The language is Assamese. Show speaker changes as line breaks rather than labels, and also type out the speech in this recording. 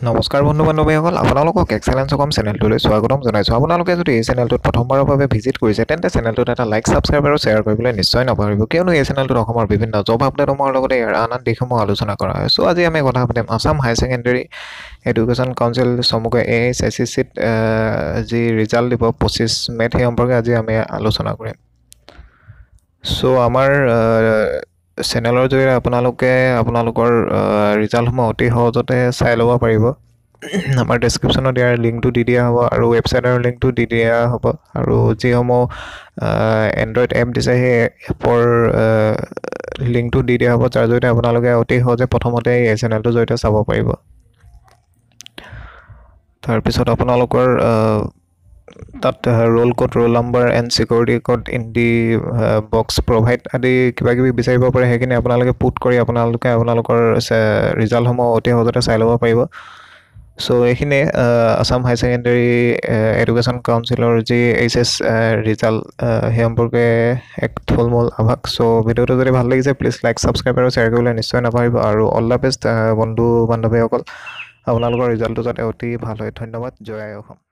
নমস্কাৰ বন্ধু বান্ধৱীসকল, আপোনালোকক এক্সেলেন্স অসম চেনেলটোলৈ স্বাগতম জনাইছোঁ। আপোনালোকে যদি এই চেনেলটোত প্ৰথমবাৰৰ বাবে ভিজিট কৰিছে তেন্তে চেনেলটোত এটা লাইক, ছাবস্ক্ৰাইব আৰু শ্বেয়াৰ কৰিবলৈ নিশ্চয় নাপাহৰিব, কিয়নো এই চেনেলটোত অসমৰ বিভিন্ন জব আপডেটসমূহৰ লগতে ইয়াৰ আন আন দিশসমূহ আলোচনা কৰা হয়। চ' আজি আমি কথা পাতিম Assam higher secondary education council চমুকৈ AHSSC যি ৰিজাল্ট দিব 25 মে'ত, সেই সম্পৰ্কে আজি আমি আলোচনা কৰিম। চ' আমাৰ চেনেলৰ জৰিয়তে আপোনালোকৰ ৰিজাল্টসমূহ অতি সহজতে চাই ল'ব পাৰিব। আমাৰ ডেছক্ৰিপশ্যনত ইয়াৰ লিংকটো দি দিয়া হ'ব আৰু ৱেবছাইটৰ লিংকটো দি দিয়া হ'ব, আৰু যিসমূহ এণ্ড্ৰইড এপ দিছে সেই এপৰ লিংকটো দি দিয়া হ'ব, যাৰ জৰিয়তে আপোনালোকে অতি সহজে প্ৰথমতে এই চেনেলটোৰ জৰিয়তে চাব পাৰিব। তাৰপিছত আপোনালোকৰ তাত roll code, roll number and security code in the box provide আদি কিবাকিবি বিচাৰিব পাৰে। সেইখিনি আপোনালোকে পুট কৰি আপোনালোকৰ ৰিজাল্টসমূহ অতি সহজতে চাই ল'ব পাৰিব। চ' এইখিনি আছাম হায়াৰ ছেকেণ্ডেৰী এডুকেশ্যন কাউন্সিলৰ যি HS ৰিজাল্ট সেই সম্পৰ্কে এক থুলমূল আভাস। চ' ভিডিঅ'টো যদি ভাল লাগিছে প্লিজ লাইক, ছাবস্ক্ৰাইব আৰু শ্বেয়াৰ কৰিবলৈ নিশ্চয় নাপাহৰিব, আৰু অল দ্য বেষ্ট বন্ধু বান্ধৱীসকল। আপোনালোকৰ ৰিজাল্টটো যাতে অতি ভাল হয়। ধন্যবাদ। জয় আই অসম।